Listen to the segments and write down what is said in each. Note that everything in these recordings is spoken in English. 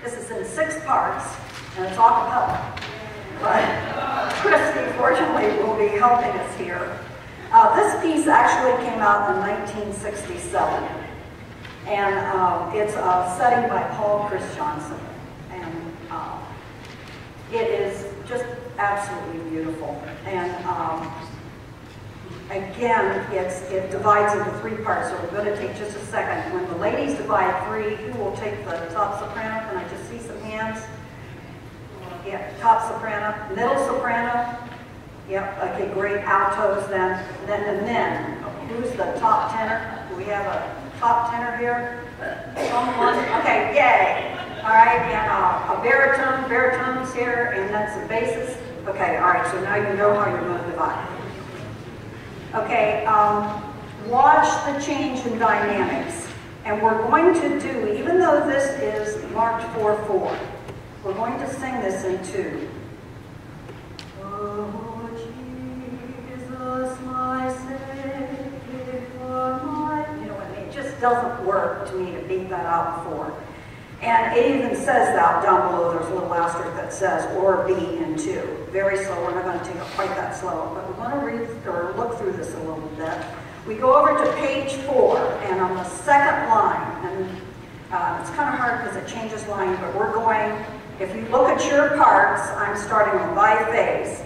This is in 6 parts, and it's a cappella. But Christy, fortunately, will be helping us here. This piece actually came out in 1967, and it's a setting by Paul Christiansen, and it is just absolutely beautiful. And again, it divides into 3 parts, so we're going to take just a second. When the ladies divide 3, who will take the top soprano? Can I just see some hands? Yeah, top soprano, middle soprano. Yep, okay, great. Altos then. Then the men. Who's the top tenor? Do we have a top tenor here? Someone? Okay, yay. All right, and a baritone. Baritone's here, and then some basses. Okay, all right, so now you know how you're going to divide. Okay, watch the change in dynamics. And we're going to do, even though this is marked 4/4, we're going to sing this in 2. Oh, Jesus, my Savior, my... You know what I mean? It just doesn't work to me to beat that out 4. And it even says that down below, there's a little asterisk that says, or B in 2. Very slow, we're not going to take it quite that slow, but we're going to read or look through this a little bit. We go over to page 4, and on the second line, and it's kind of hard because it changes line, but we're going, if you look at your parts, I'm starting on by face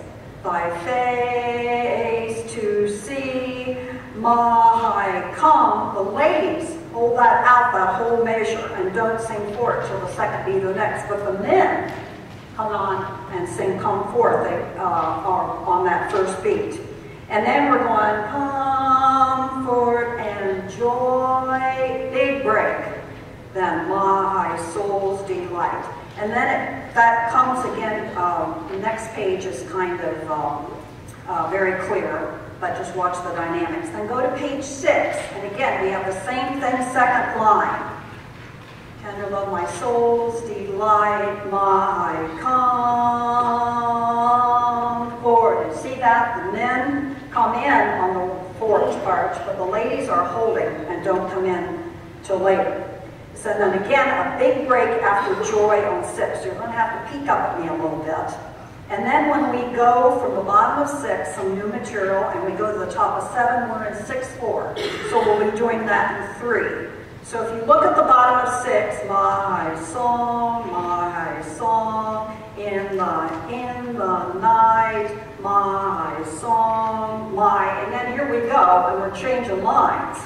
to see, my, come. The ladies hold that out, that whole measure, and don't sing for it till the second beat or next. But the men come on and sing come forth. They are on that first beat. And then we're going come forth and joy, big break. Then my soul's delight. And then that comes again, the next page is kind of very clear, but just watch the dynamics. Then go to page 6, and again, we have the same thing, second line. Tender love, my soul's delight, my come forward. And see that? The men come in on the 4th part, but the ladies are holding and don't come in till later. So then again, a big break after joy on 6. You're going to have to peek up at me a little bit. And then when we go from the bottom of 6, some new material, and we go to the top of 7, we're in 6/4. So we'll be doing that in 3. So if you look at the bottom of 6, my song, in the night, my song, my, and then here we go, and we're changing lines.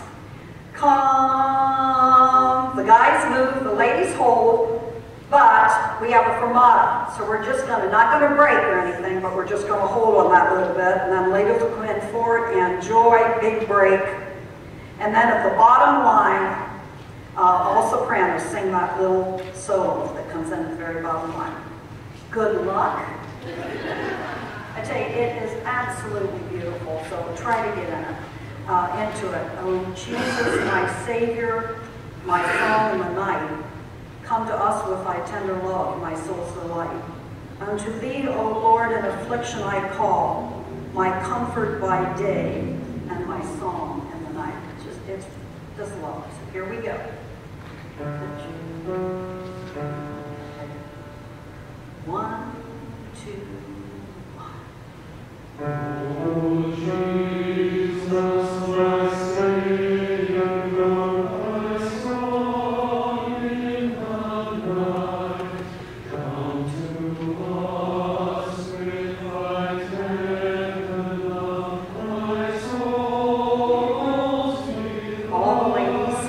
Come, the guys move, the ladies hold, but we have a fermata, so we're just not going to break or anything, but we're just going to hold on that little bit, and then ladies will come in forward and joy, big break. And then at the bottom line, all sopranos sing that little solo that comes in at the very bottom line. Good luck. I tell you, it is absolutely beautiful, so try to get into it. Oh, Jesus, my Savior, my song in the night, come to us with thy tender love, my soul's delight. Unto thee, O Lord, in affliction I call, my comfort by day and my song in the night. It's just love. So here we go. One, two, one. Oh, Jesus, my Savior, my song in the night, come to us with thy tender love, my soul's delight. All the ladies.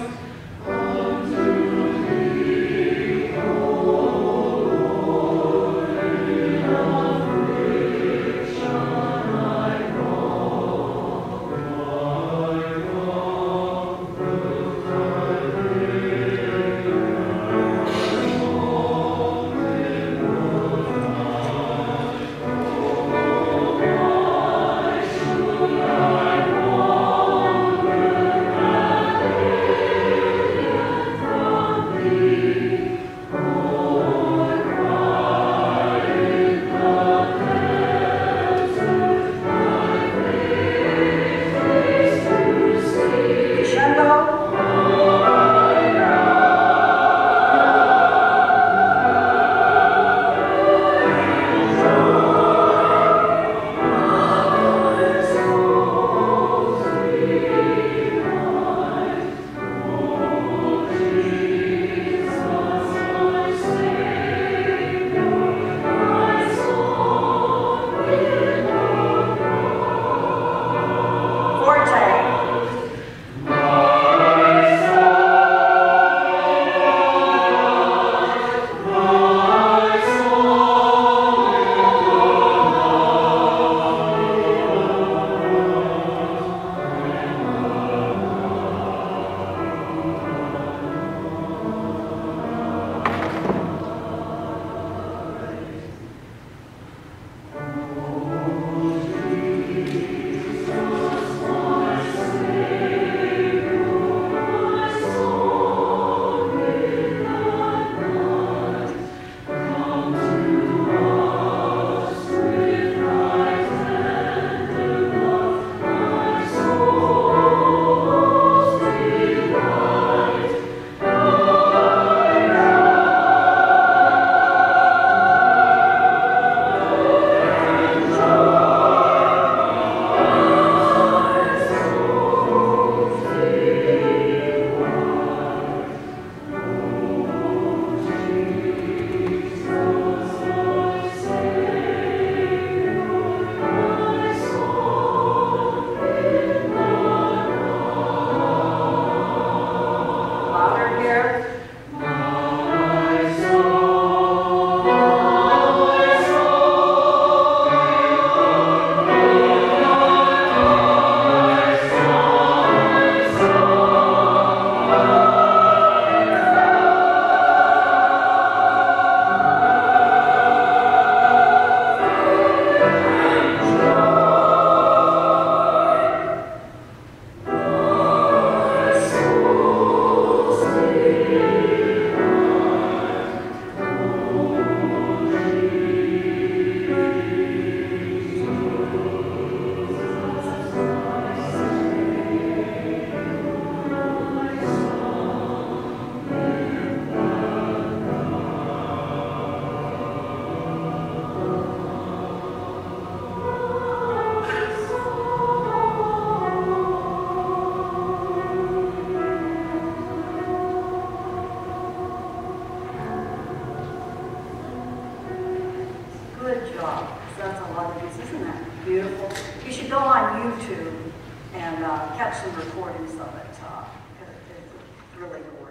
on YouTube and catch some recordings of it. It's really cool.